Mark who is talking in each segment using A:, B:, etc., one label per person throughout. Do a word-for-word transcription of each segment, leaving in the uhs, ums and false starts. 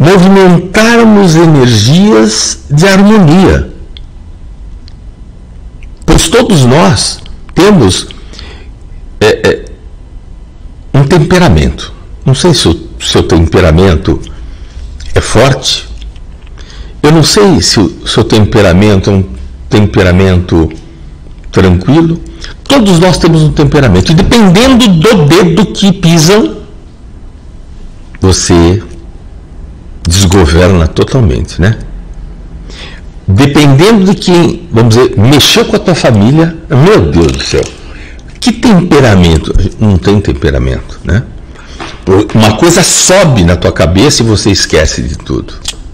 A: movimentarmos energias de harmonia. Pois todos nós temos é, é, um temperamento. Não sei se o seu temperamento é forte. Eu não sei se o seu temperamento é um temperamento tranquilo. Todos nós temos um temperamento. E dependendo do dedo que pisam, você desgoverna totalmente, né? Dependendo de quem, vamos dizer, mexeu com a tua família, meu Deus do céu, que temperamento? Não tem temperamento, né? Uma coisa sobe na tua cabeça e você esquece de tudo.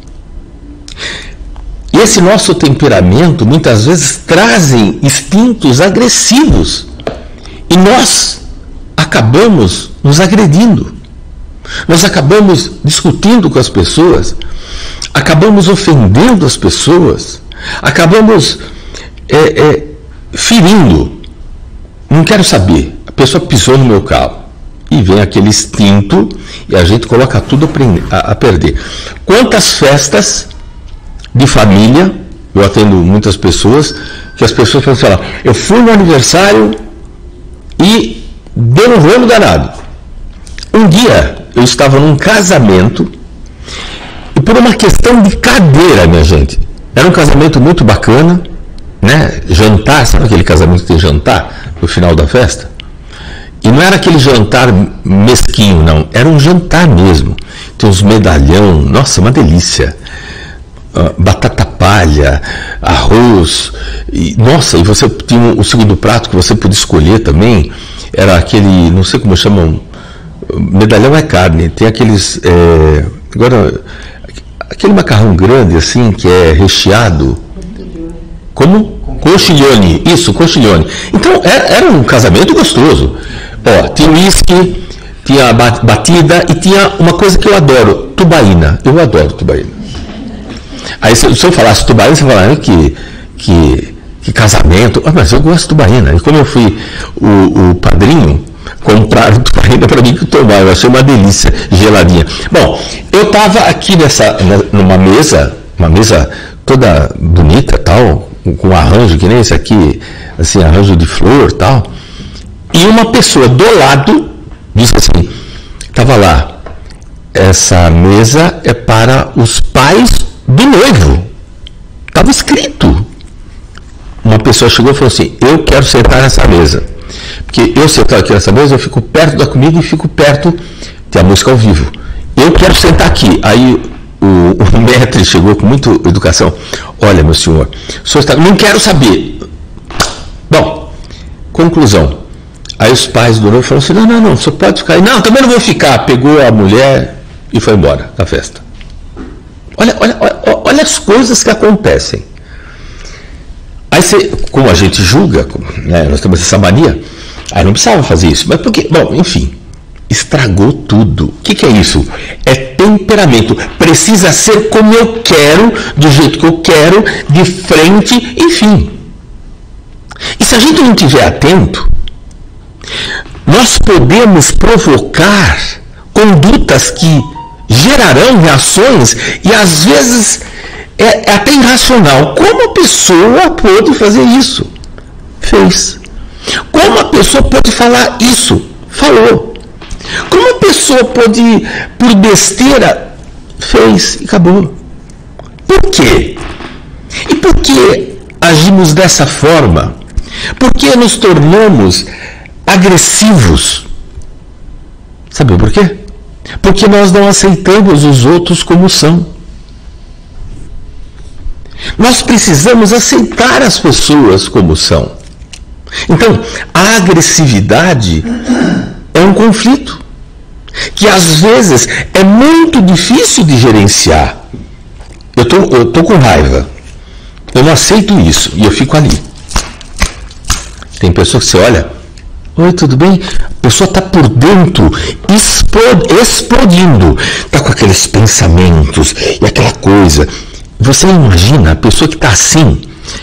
A: E esse nosso temperamento, muitas vezes, trazem instintos agressivos. E nós acabamos nos agredindo. Nós acabamos discutindo com as pessoas, acabamos ofendendo as pessoas, acabamos é, é, ferindo. Não quero saber, a pessoa pisou no meu carro e vem aquele instinto e a gente coloca tudo a, a perder. Quantas festas de família, eu atendo muitas pessoas, que as pessoas podem falar, eu fui no aniversário e deu um rolo danado. Um dia eu estava num casamento e por uma questão de cadeira, minha gente, era um casamento muito bacana, né? Jantar, sabe aquele casamento que tem jantar no final da festa? E não era aquele jantar mesquinho, não, era um jantar mesmo. Tem uns medalhão, nossa, uma delícia. Uh, batata palha, arroz, e, nossa, e você tinha o segundo prato que você podia escolher também, era aquele, não sei como chamam, medalhão é carne, tem aqueles, é, agora, aquele macarrão grande assim, que é recheado, como? Conchiglione, isso, conchiglione. Então, era, era um casamento gostoso. Ó, tinha uísque, tinha batida e tinha uma coisa que eu adoro, tubaína. Eu adoro tubaína. Aí se, se eu falasse tubaína, você falaria que, que, que casamento. Ah, mas eu gosto de tubaína. E como eu fui o, o padrinho, compraram tubaína para mim que tomar. Eu achei uma delícia, geladinha. Bom, eu estava aqui nessa, numa mesa, uma mesa toda bonita, tal, com arranjo, que nem esse aqui, assim, arranjo de flor, tal. E uma pessoa do lado disse assim, estava lá, essa mesa é para os pais do noivo. Estava escrito. Uma pessoa chegou e falou assim, eu quero sentar nessa mesa. Porque eu sentar aqui nessa mesa, eu fico perto da comida e fico perto da música ao vivo. Eu quero sentar aqui. Aí o, o mestre chegou com muita educação. Olha, meu senhor, o senhor está... não quero saber. Bom, conclusão. Aí os pais do noivo falaram assim, não, não, não, o senhor pode ficar aí. Não, também não vou ficar. Pegou a mulher e foi embora da festa. Olha, olha, olha, olha as coisas que acontecem. Aí você, como a gente julga, né, nós temos essa mania, aí não precisava fazer isso. Mas porque, bom, enfim, estragou tudo. O que, que é isso? É temperamento. Precisa ser como eu quero, do jeito que eu quero, de frente, enfim. E se a gente não estiver atento, nós podemos provocar condutas que gerarão reações e às vezes é, é até irracional. Como a pessoa pode fazer isso? Fez. Como a pessoa pode falar isso? Falou. Como a pessoa pode, por besteira, fez e acabou. Por quê? E por que agimos dessa forma? Por que nos tornamos agressivos? Sabe por quê? Porque nós não aceitamos os outros como são. Nós precisamos aceitar as pessoas como são. Então, a agressividade é um conflito que às vezes é muito difícil de gerenciar. Eu tô, eu tô com raiva. Eu não aceito isso e eu fico ali. Tem pessoa que você olha, oi, tudo bem? A pessoa está por dentro, explodindo, está com aqueles pensamentos e aquela coisa. Você imagina a pessoa que está assim,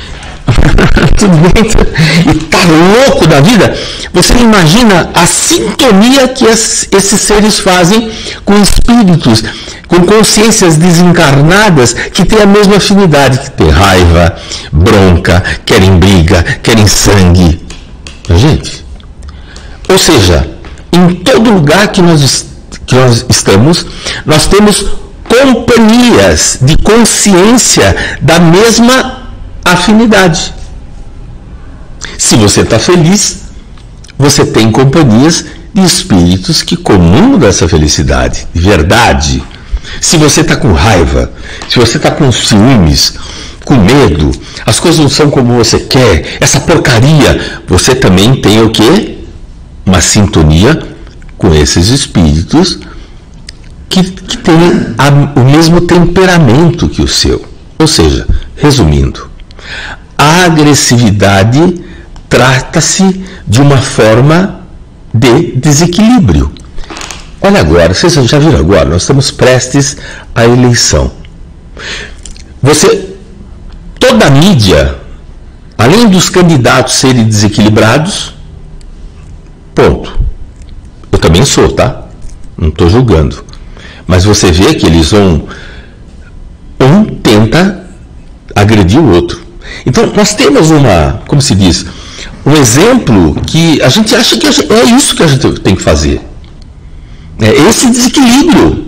A: Tudo bem? E tá louco da vida? Você imagina a sintonia que esses seres fazem com espíritos, com consciências desencarnadas que têm a mesma afinidade, que tem raiva, bronca, querem briga, querem sangue. Gente, ou seja, em todo lugar que nós, que nós estamos, nós temos companhias de consciência da mesma afinidade. Se você está feliz, você tem companhias de espíritos que comungam dessa felicidade, de verdade. Se você está com raiva, se você está com ciúmes, com medo, as coisas não são como você quer, essa porcaria, você também tem o quê? Uma sintonia com esses espíritos que, que têm a, o mesmo temperamento que o seu. Ou seja, resumindo, a agressividade trata-se de uma forma de desequilíbrio. Olha agora, vocês já viram agora, nós estamos prestes à eleição. Você, toda a mídia, além dos candidatos serem desequilibrados, ponto. Eu também sou, tá? Não estou julgando. Mas você vê que eles vão, um tenta agredir o outro. Então, nós temos uma, como se diz, um exemplo que a gente acha que é isso que a gente tem que fazer. É esse desequilíbrio.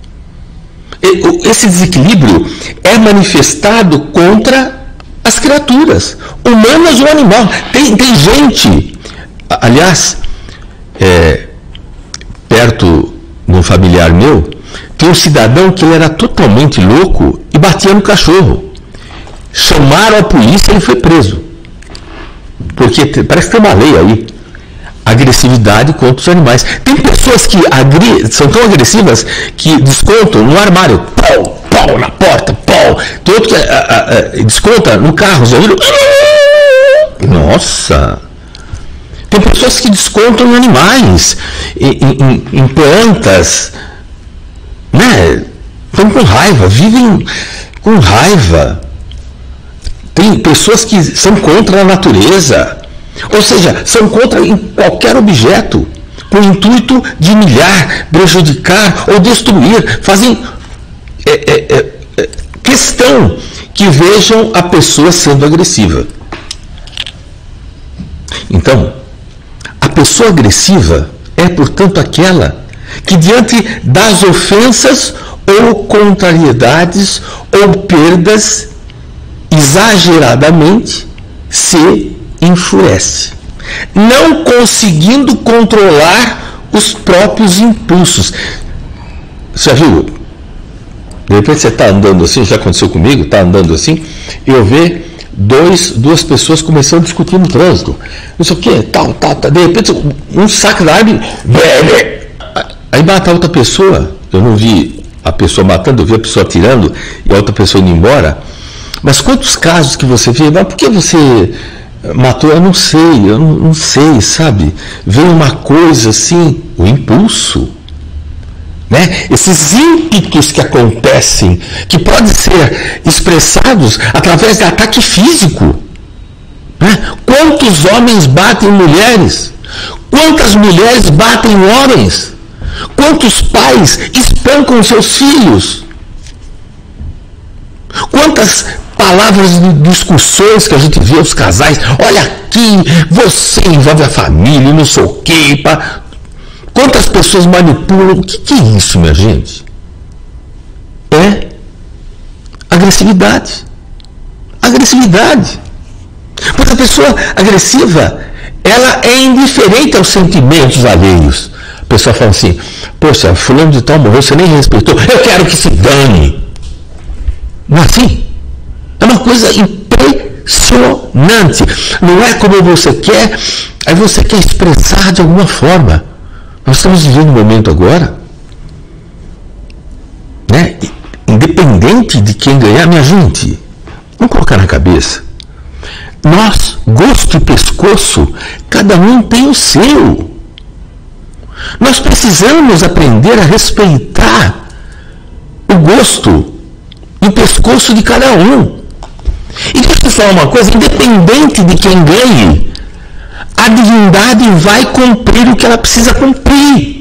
A: Esse desequilíbrio é manifestado contra as criaturas, humanas ou animal. Tem, tem gente, aliás, é, perto de um familiar meu, tem um cidadão que ele era totalmente louco e batia no cachorro. Chamaram a polícia e ele foi preso. Porque parece que tem uma lei aí. Agressividade contra os animais. Tem pessoas que agri- são tão agressivas que descontam no armário. Pau, pau na porta, pau. Tem outro que a, a, a, desconta no carro. Já viram? Nossa! Tem pessoas que descontam em animais, em, em, em plantas. Né? Estão com raiva, vivem com raiva. Tem pessoas que são contra a natureza, ou seja, são contra em qualquer objeto, com o intuito de humilhar, prejudicar ou destruir. Fazem é, é, é, questão que vejam a pessoa sendo agressiva. Então, a pessoa agressiva é, portanto, aquela que, diante das ofensas ou contrariedades ou perdas, exageradamente se enfurece, não conseguindo controlar os próprios impulsos. Você já viu? De repente você está andando assim, já aconteceu comigo, está andando assim, e eu vejo dois, duas pessoas começando a discutir no trânsito. Não sei o que, tal, tal, tal. De repente um saca da árvore, aí mata a outra pessoa. Eu não vi a pessoa matando, eu vi a pessoa atirando e a outra pessoa indo embora. Mas quantos casos que você vê, mas por que você matou? Eu não sei, eu não, não sei, sabe? Vem uma coisa assim, o impulso, né? Esses ímpetos que acontecem, que podem ser expressados através de ataque físico. Né? Quantos homens batem mulheres? Quantas mulheres batem homens? Quantos pais espancam seus filhos? Quantas palavras de discussões que a gente vê os casais, olha aqui, você envolve a família, não sei o quê. Pá. Quantas pessoas manipulam? O que, que é isso, minha gente? É agressividade. Agressividade. Porque a pessoa agressiva, ela é indiferente aos sentimentos alheios. A pessoa fala assim, poxa, fulano de tal morreu, você nem respeitou, eu quero que se dane. Não é assim? É uma coisa impressionante. Não é como você quer, aí você quer expressar de alguma forma. Nós estamos vivendo um momento agora, né? Independente de quem ganhar, minha gente, vamos colocar na cabeça. Nós, gosto e pescoço, cada um tem o seu. Nós precisamos aprender a respeitar o gosto e o pescoço de cada um. E deixa falar uma coisa, independente de quem ganhe, a divindade vai cumprir o que ela precisa cumprir.